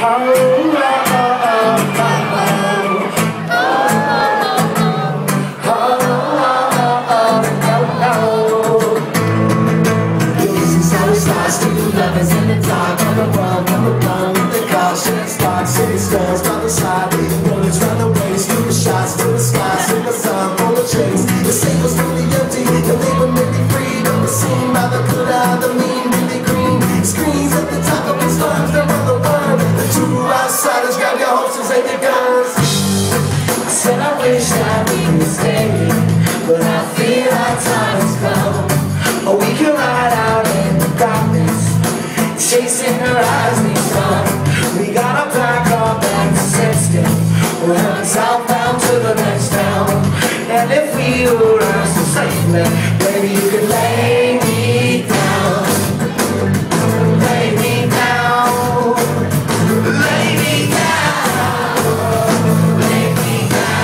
Lovers in the dark, on the run with the car. Shit starts, city stars by the side. Bullets round the waist, new shots to the sky. See the sun full of chase. The singles really empty, and they were really free. Don't seem by the good eye, the mean, really green. Screens at the top of the storms, they're on the run. The two outsiders grab your horses and your guns. I said I wish that we could stay, but I feel our time has come. Or we can ride out in the darkness, chasing the rising sun. We gotta pack our bags to Sexton. We're heading southbound to the next town. And if we arrive so safely, maybe you could lay me down. Lay me down. Lay me down. Lay me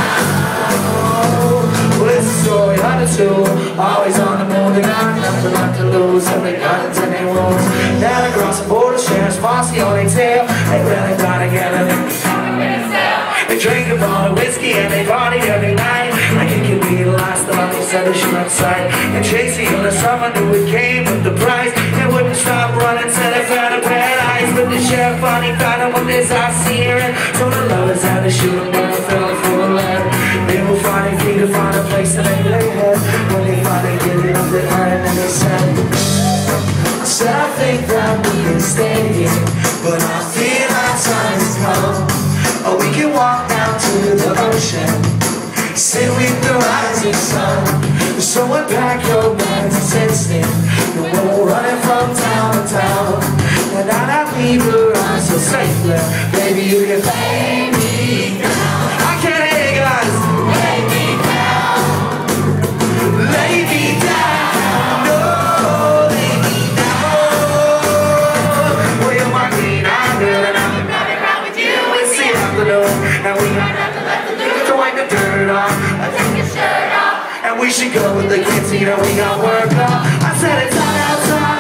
down. Well, it's a story under two, always on the move. They got nothing left to lose, and they guns and they wounds. Down across the border, sheriff's posse on their tail. They really got together, they drink a bottle of whiskey and they party every night. I think you'd be the last thought they said they should outside. And chasing on the summer knew it came with the price. They wouldn't stop running till they found a paradise. But the sheriff finally found them with his eyes searing. So the lovers had to shoot them, but they fell for a lead. They were finding free to find a place to lay their head. When they finally did it up the iron and they said, I think that we can stay here, but I feel our time has come. Or we can walk down to the ocean, sit with the rising sun. So unpack your bags and send the world running from town to town. And now that we've arrived so safely, maybe you can lay me down. I can't hear you guys. Lay me down. Lay me down. No, lay me down. Well, you're my queen, I'm good, and I'm running around with you. It's the afternoon, and we got nothing left to do to wipe the dirt off. Take your shirt off. And we should go with the kids, you know we got work off. I said it's hot outside.